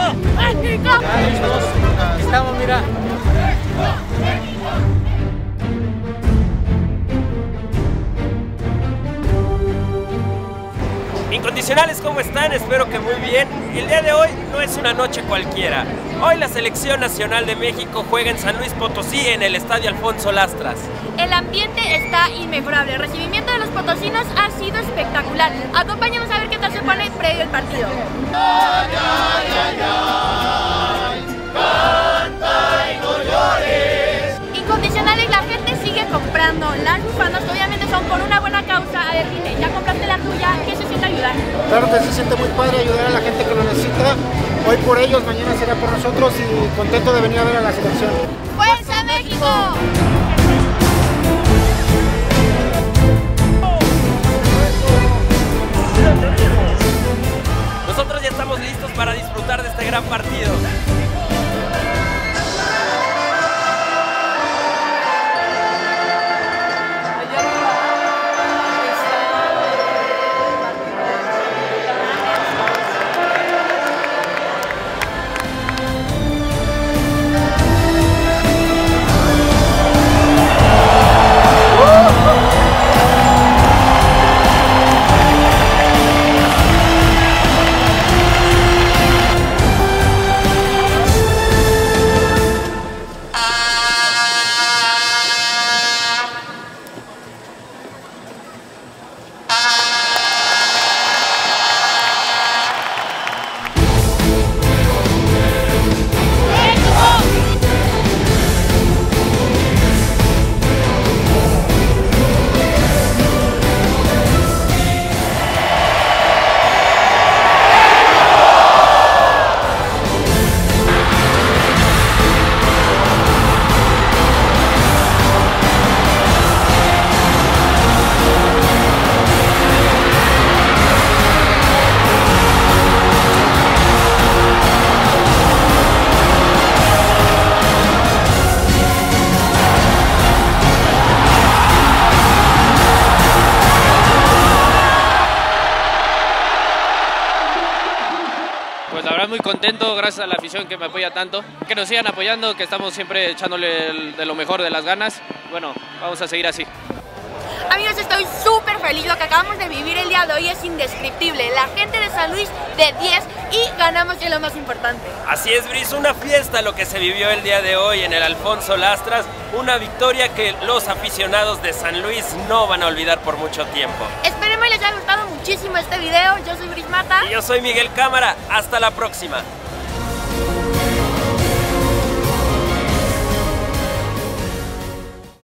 ¡México! Ya listos, estamos, mira. Incondicionales, ¿cómo están? Espero que muy bien. El día de hoy no es una noche cualquiera. Hoy la Selección Nacional de México juega en San Luis Potosí en el Estadio Alfonso Lastras. El ambiente está inmejorable. El recibimiento de los potosinos ha sido espectacular. Acompáñanos a ver qué tal se pone previo al partido. Ay, ay, ay, ay, canta y no llores. Incondicionales, la gente sigue comprando las bufandas, que obviamente son por una buena causa. A ver, dime, ¿ya compraste la tuya? ¿Qué se siente ayudar? Claro que se siente muy padre ayudar a la gente que lo necesita. Hoy por ellos, mañana será por nosotros y contento de venir a ver a la selección. ¡Fuerza México! Nosotros ya estamos listos para disfrutar de este gran partido. Pues la verdad muy contento, gracias a la afición que me apoya tanto, que nos sigan apoyando, que estamos siempre echándole de lo mejor de las ganas. Bueno, vamos a seguir así. Amigos, estoy súper feliz. Lo que acabamos de vivir el día de hoy es indescriptible. La gente de San Luis de 10 y ganamos, y es lo más importante. Así es, Briz, una fiesta lo que se vivió el día de hoy en el Alfonso Lastras. Una victoria que los aficionados de San Luis no van a olvidar por mucho tiempo. Esperemos les haya gustado muchísimo este video. Yo soy Bris Mata. Y yo soy Miguel Cámara. Hasta la próxima.